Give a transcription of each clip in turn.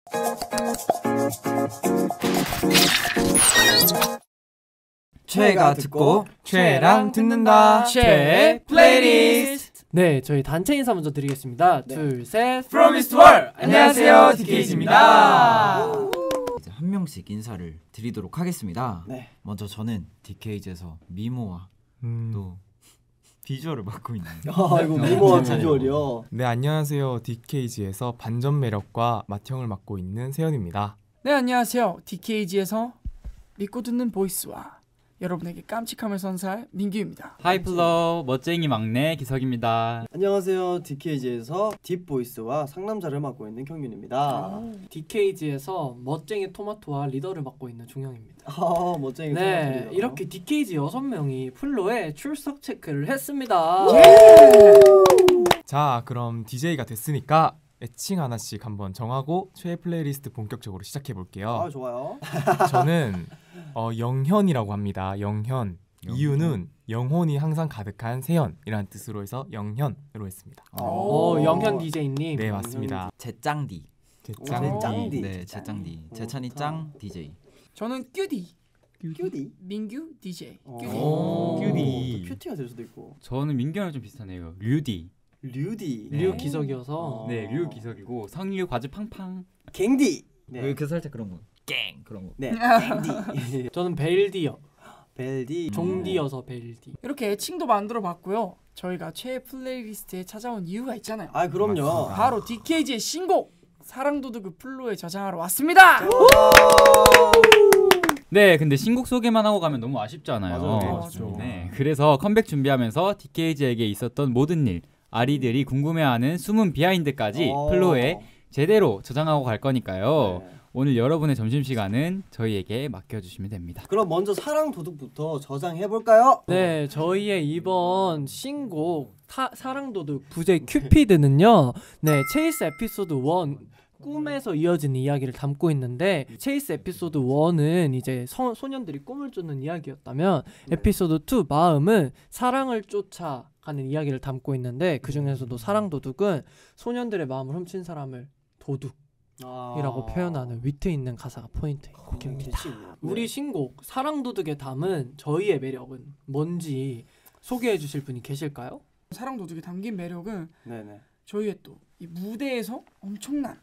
최애가 듣고 최애랑 듣는다. 최애 플레이리스트. 네, 저희 단체 인사 먼저 드리겠습니다. 네. 둘, 셋. From East to World. 안녕하세요, DKG입니다. 이제 한 명씩 인사를 드리도록 하겠습니다. 네. 먼저 저는 DKG에서 미모와 또 비주얼을 맡고 있는 이거 미모와 비주얼이요. 네, 안녕하세요. DKG에서 반전 매력과 맏형을 맡고 있는 세연입니다. 네, 안녕하세요. DKG에서 믿고 듣는 보이스와 여러분에게 깜찍함을 선사할 민규입니다. 하이플로우 멋쟁이 막내 기석입니다. 안녕하세요. DKG에서 딥보이스와 상남자를 맡고 있는 경윤입니다. DKG에서 멋쟁이 토마토와 리더를 맡고 있는 종영입니다. 멋쟁이 네, 토마토 이렇게 DKG 6명이 플로에 출석 체크를 했습니다. 자, 그럼 DJ가 됐으니까 애칭 하나씩 한번 정하고 최애 플레이리스트 본격적으로 시작해 볼게요. 좋아요. 저는 영현이라고 합니다. 영현. 이유는 영혼이 항상 가득한 세연이라는 뜻으로 해서 영현으로 했습니다. 영현 DJ님. 네, 맞습니다. 제짱디. 짱디. 네, 제짱디. 제찬이 짱 DJ. 저는 큐디. 큐디. 민규 DJ. 큐디. 큐티가 될 수도 있고. 저는 민규랑 좀 비슷하네요. 류디. 류디. 류 기석이어서. 네, 류 기석이고 성류 과즙 팡팡. 갱디. 네. 그 살짝 그런 거. 갱 그런 거. 네. 갱디. 저는 벨디요. 벨디. 종디여서 벨디. 이렇게 애칭도 만들어봤고요. 저희가 최애 플레이리스트에 찾아온 이유가 있잖아요. 그럼요. 맞습니다. 바로 DKG의 신곡 사랑도둑 플로에 저장하러 왔습니다. 네, 근데 신곡 소개만 하고 가면 너무 아쉽잖아요. 맞아요. 네, 그래서 컴백 준비하면서 DKG에게 있었던 모든 일, 아리들이 궁금해하는 숨은 비하인드까지 플로에 제대로 저장하고 갈 거니까요. 네. 오늘 여러분의 점심시간은 저희에게 맡겨주시면 됩니다. 그럼 먼저 사랑도둑부터 저장해 볼까요? 네, 저희의 이번 신곡 사랑도둑 부제 큐피드는요. 네, 체이스 에피소드 1 꿈에서 이어지는 이야기를 담고 있는데, 체이스 에피소드 1은 이제 소년들이 꿈을 쫓는 이야기였다면 에피소드 2 마음은 사랑을 쫓아가는 이야기를 담고 있는데, 그 중에서도 사랑도둑은 소년들의 마음을 훔친 사람을 도둑이라고 표현하는 위트 있는 가사가 포인트인 곡입니다. 우리 신곡 사랑도둑에 담은 저희의 매력은 뭔지 소개해 주실 분이 계실까요? 사랑도둑에 담긴 매력은 네네. 저희의 또 이 무대에서 엄청난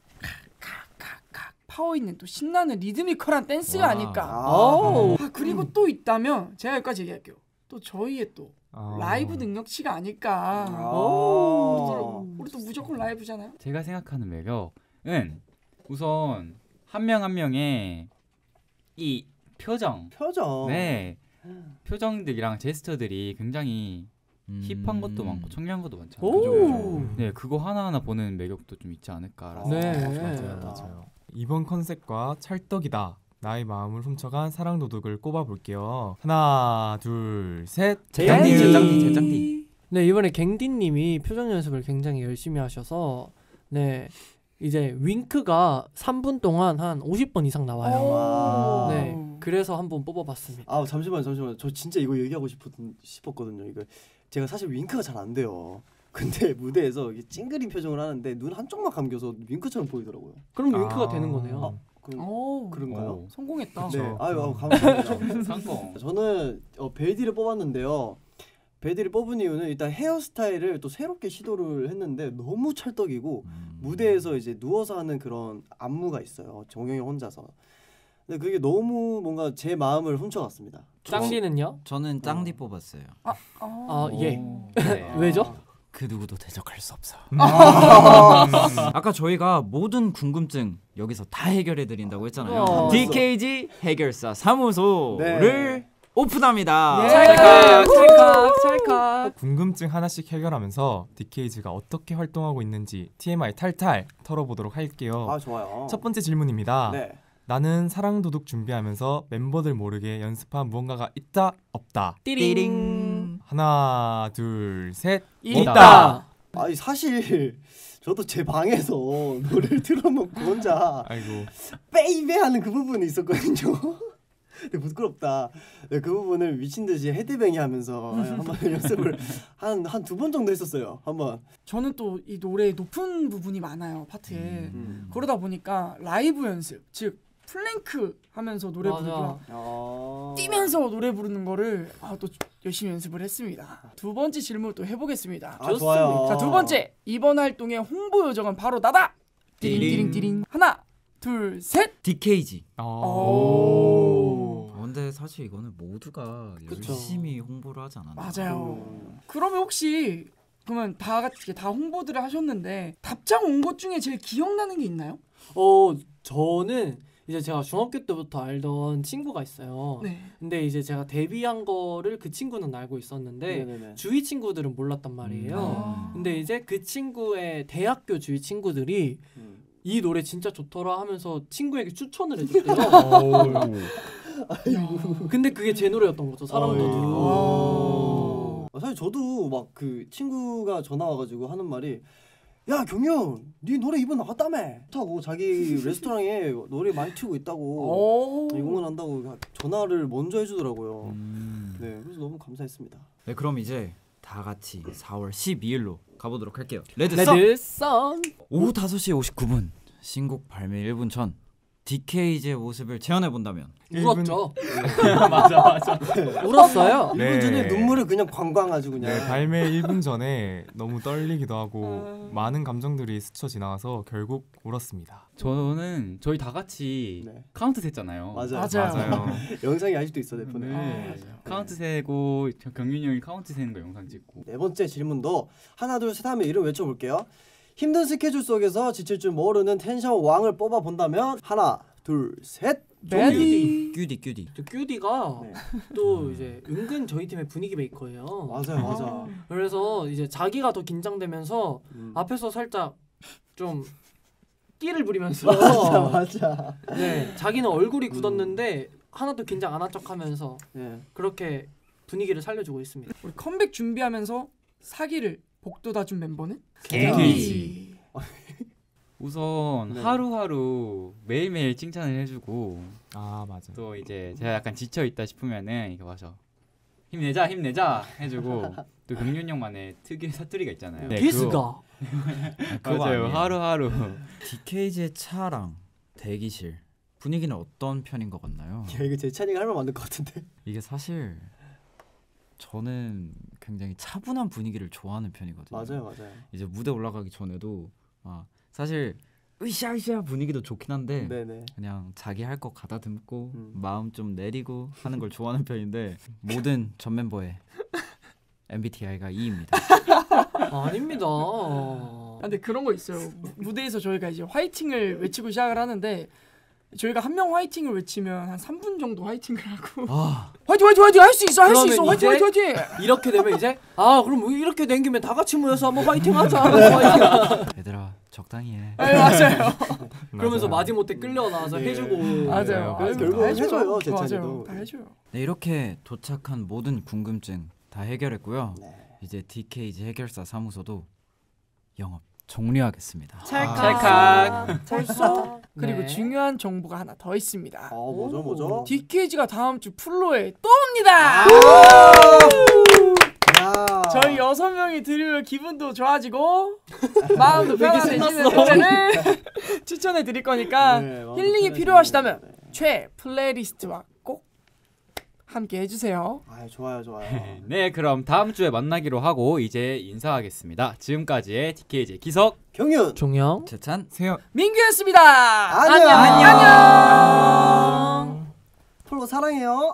파워 있는 또 신나는 리드미컬한 댄스가 아닐까. 그리고 또 있다면 제가 여기까지 얘기할게요. 또 저희의 또 라이브 능력치가 아닐까. 우리 또 무조건 라이브잖아요. 제가 생각하는 매력은 우선 한 명 한 명의 이 표정. 네, 표정들이랑 제스처들이 굉장히 힙한 것도 많고 청량한 것도 많잖아요. 네, 그거 하나하나 보는 매력도 좀 있지 않을까라는 맞아요. 이번 컨셉과 찰떡이다. 나의 마음을 훔쳐간 사랑도둑을 꼽아볼게요. 하나, 둘, 셋. 제짱디. 네, 이번에 갱디님이 표정 연습을 굉장히 열심히 하셔서 네, 이제 윙크가 3분 동안 한 50번 이상 나와요. 네, 그래서 한번 뽑아봤습니다. 잠시만. 저 진짜 이거 얘기하고 싶었거든요. 이거 제가 사실 윙크가 잘 안 돼요. 근데 무대에서 찡그린 표정을 하는데 눈 한쪽만 감겨서 윙크처럼 보이더라고요. 그럼 윙크가 되는 거네요. 그런가요? 성공했다. 네. 감사합니다. 상품. 저는 벨디를 뽑았는데요. 벨디를 뽑은 이유는 일단 헤어스타일을 또 새롭게 시도를 했는데 너무 찰떡이고 무대에서 이제 누워서 하는 그런 안무가 있어요. 정영이 혼자서. 근데 그게 너무 뭔가 제 마음을 훔쳐갔습니다. 짱디는요? 저는 짱디 뽑았어요. 예. 네. 왜죠? 그 누구도 대적할 수 없어. 아까 저희가 모든 궁금증 여기서 다 해결해 드린다고 했잖아요. DKG 해결사 사무소를 오픈합니다. 찰칵. 궁금증 하나씩 해결하면서 DKG가 어떻게 활동하고 있는지 TMI 탈탈 털어보도록 할게요. 좋아요. 첫 번째 질문입니다. 네. 나는 사랑도둑 준비하면서 멤버들 모르게 연습한 무언가가 있다 없다. 띠링. 하나, 둘, 셋. 있다. 사실 저도 제 방에서 노래를 틀어놓고 혼자 아이고. 베이베 하는 그 부분이 있었거든요. 되게 부끄럽다. 네, 그 부분을 미친 듯이 헤드뱅이 하면서 한번 연습을 한 두 번 정도 했었어요. 한번. 저는 또 이 노래에 높은 부분이 많아요 파트에. 그러다 보니까 라이브 연습, 즉 플랭크 하면서 노래 부르기와 뛰면서 노래 부르는 거를 또 열심히 연습을 했습니다. 두 번째 질문 또 해보겠습니다. 좋아요. 자, 두 번째, 이번 활동의 홍보 요정은 바로 나다. 띠링띠링띠링. 하나, 둘, 셋. DKG. 근데 사실 이거는 모두가 열심히 홍보를 하지 않았나. 맞아요. 그러면 혹시 그러면 다 같이 다 홍보들을 하셨는데 답장 온 것 중에 제일 기억나는 게 있나요? 저는 이제 제가 중학교 때부터 알던 친구가 있어요. 네. 근데 이제 제가 데뷔한 거를 그 친구는 알고 있었는데 네네네. 주위 친구들은 몰랐단 말이에요. 근데 이제 그 친구의 대학교 주위 친구들이 이 노래 진짜 좋더라 하면서 친구에게 추천을 해줬대요. 근데 그게 제 노래였던 거죠. 사랑도도. 사실 저도 막 그 친구가 전화 와가지고 하는 말이 야 경윤 네 노래 이번 나왔다며 좋다고 자기 레스토랑에 노래 많이 틀고 있다고 응원한다고 전화를 먼저 해주더라고요. 네, 그래서 너무 감사했습니다. 네, 그럼 이제 다 같이 4월 12일로 가보도록 할게요. 레드썬. 오후 5시 59분 신곡 발매 1분 전 DKG의 모습을 재현해 본다면 울었죠. 맞아. 울었어요. 1분 전에 눈물을 그냥 광광 아주 그냥. 네, 발매 1분 전에 너무 떨리기도 하고 많은 감정들이 스쳐 지나가서 결국 울었습니다. 저는 저희 다 같이 카운트 셌잖아요. 맞아요. 영상이 아직도 있어 내 폰에. 네. 카운트 세고 경윤이 형이 카운트 세는 거 영상 찍고. 네 번째 질문도 하나 둘 셋 하면 이름 외쳐볼게요. 힘든 스케줄 속에서 지칠 줄 모르는 텐션 왕을 뽑아 본다면 하나 둘 셋. 큐디. 또 큐디가 또 이제 은근 저희 팀의 분위기 메이커예요. 맞아. 그래서 이제 자기가 더 긴장되면서 앞에서 살짝 좀 끼를 부리면서 맞아. 네, 자기는 얼굴이 굳었는데 하나도 긴장 안 한 척하면서 그렇게 분위기를 살려주고 있습니다. 우리 컴백 준비하면서 사기를 복돋아준 멤버는 DKG. 우선 하루하루 매일매일 칭찬을 해주고 맞아. 또 이제 제가 약간 지쳐 있다 싶으면은 이거 와서 힘내자 해주고 또 경윤 형만의 특유의 사투리가 있잖아요. 기스가 맞아요. 하루하루. DKG의 차랑 대기실 분위기는 어떤 편인 것 같나요? 야 이거 제 찬이가 할 말 맞는 것 같은데. 이게 사실 저는 굉장히 차분한 분위기를 좋아하는 편이거든요. 맞아요. 이제 무대 올라가기 전에도 사실 으쌰으쌰 분위기도 좋긴 한데 그냥 자기 할 거 가다듬고 마음 좀 내리고 하는 걸 좋아하는 편인데 모든 전 멤버의 MBTI가 E입니다. 아닙니다. 근데 그런 거 있어요. 무대에서 저희가 이제 화이팅을 외치고 시작을 하는데 저희가 한 명 화이팅을 외치면 한 3분 정도 화이팅을 하고 화이팅 할 수 있어 화이팅 이렇게 되면 이제 그럼 이렇게 된 김에 다 같이 모여서 한번 화이팅하자. 얘들아 적당히 해. 맞아요. 그러면서 마지못해 끌려나와서 해주고. 맞아요. 결국 해줘요 제 찬이도. 다 해줘요. 네, 이렇게 도착한 모든 궁금증 다 해결했고요. 이제 DKG 해결사 사무소도 영업 종료하겠습니다. 찰칵. 벌써? 그리고 중요한 정보가 하나 더 있습니다. 뭐죠? DKG가 다음 주 플로에 또 옵니다. 저희 6명이 들으면 기분도 좋아지고 마음도 편안해지는 노래를 추천해 드릴 거니까 힐링이 필요하시다면 최 플레이리스트와 꼭 함께 해주세요. 좋아요. 네, 그럼 다음 주에 만나기로 하고 이제 인사하겠습니다. 지금까지의 DKG 기석, 경윤, 종영, 재찬, 세연, 민규였습니다. 안녕. 플로 사랑해요.